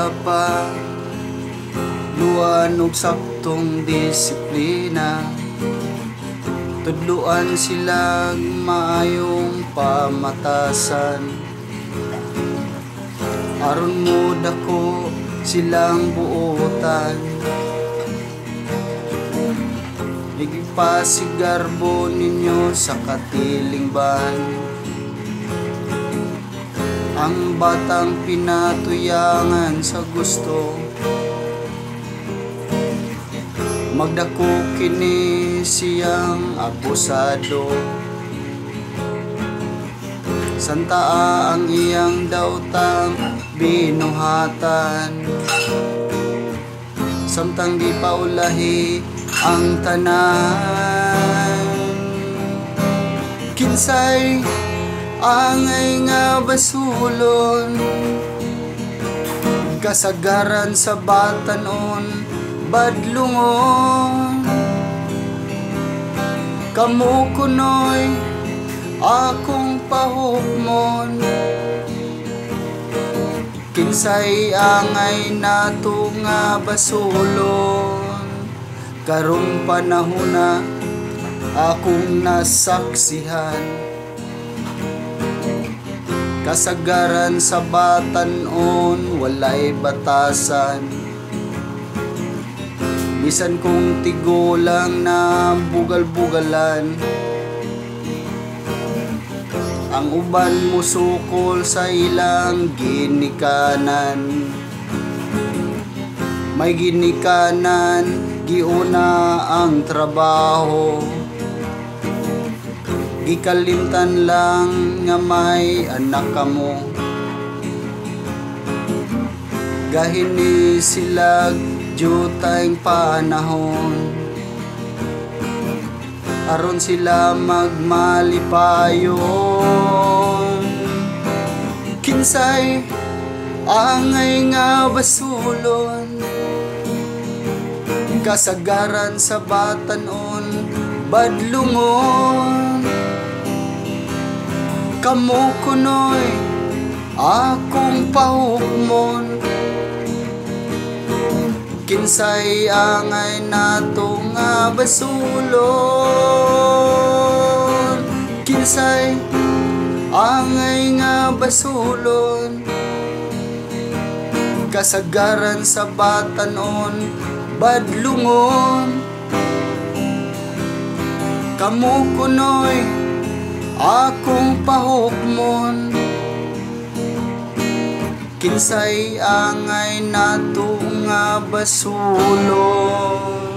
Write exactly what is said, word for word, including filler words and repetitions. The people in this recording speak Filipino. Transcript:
pa luan og saktong disiplina, tudluan silang maayong pamatasan, aron mo dako silang buotan. Igpasigarbo ninyo sa katilingban ang batang pinatuyangan sa gusto, magdako kini siyang abusado. Santaa ang iyang daotang binuhatan, samtang di paulahi ang tanan. Kinsay angay nga basulon, kasagaran sa batanon badlungon. Kamu kunoy akong pahukmon, kinsay angay nato nga basulon. Karong panahon na akong nasaksihan, kasagaran sa batanon walay batasan. Bisan kong tigulang na bugal-bugalan, ang uban musukol sa ilang ginikanan. May ginikanan, giuna ang trabaho, gikalimtan lang nga may anak kamo. Gahini sila jutayng panahon, aron sila magmalipayon. Kinsay angay nga basulon, kasagaran sa batanon badlungon. Kamu kunoy akong pahukmon, kinsay angay nato nga basulon. Kinsay angay nga basulon, kasagaran sa batanon badlungon. Kamu kunoy akong pahukmon, kinsay angay nato nga basulon.